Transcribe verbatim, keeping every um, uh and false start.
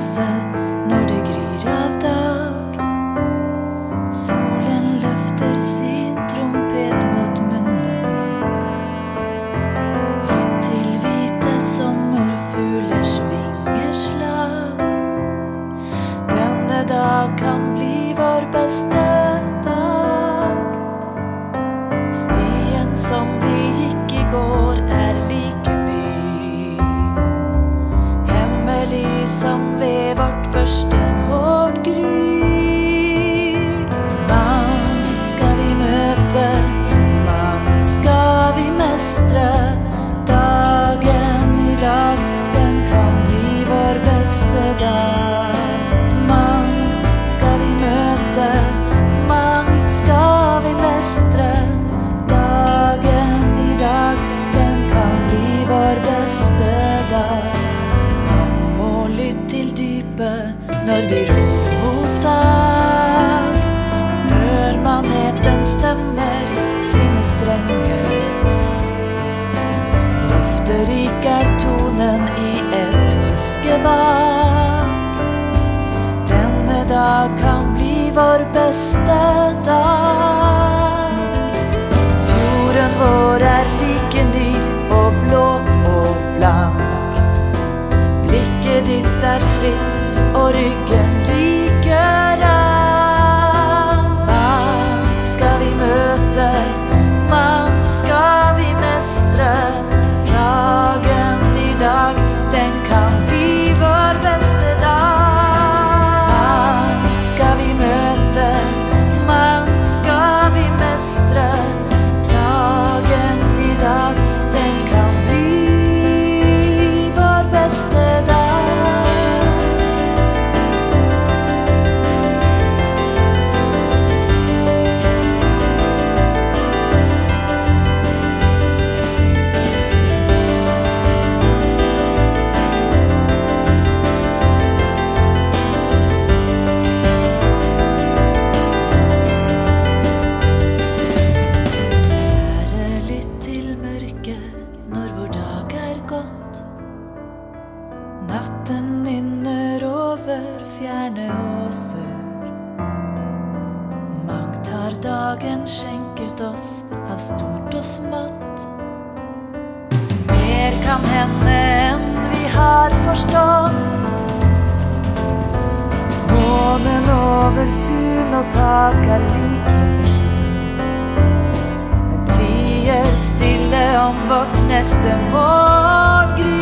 lyset når det gryr av dag. Solen løfter sin trompet mot munnen. Lytt til hvite sommerfuglers vingeslag. Denne dag kan bli vår beste dag. Stien som vi gikk i går er like ny, hemmelig som ved vårt første morgengry. Mangt skal vi møte, mangt skal vi mestre. Dagen i dag, den kan bli vår beste dag. Mangt skal vi møte, mangt skal vi mestre. Dagen i dag, den kan bli vår beste dag. Kom og lytt til dypet når vi ror mot dag. Hør maneten stemmer sine strenger. Løfterik er tonen i et fiskevak. Denne dag kan bli vår beste dag. Fjorden vår er like ny og blå og blank. Blikket ditt er fritt og ryggen like rank. Mangt skal vi møte, mangt skal vi mestre. Dagen i dag, den kan bli vår beste dag. Mangt skal vi møte, mangt skal vi mestre. Dagen i dag, den kan bli vår beste dag. Kjære, lytt til mørket når vår dag er gått. Natten nynner over fjerne åser. Mangt har dagen skjenket oss av stort og smått. Mer kan hende enn vi har forstått. Månen over tun og tak er like ny, men tier stille om vårt neste morgengry.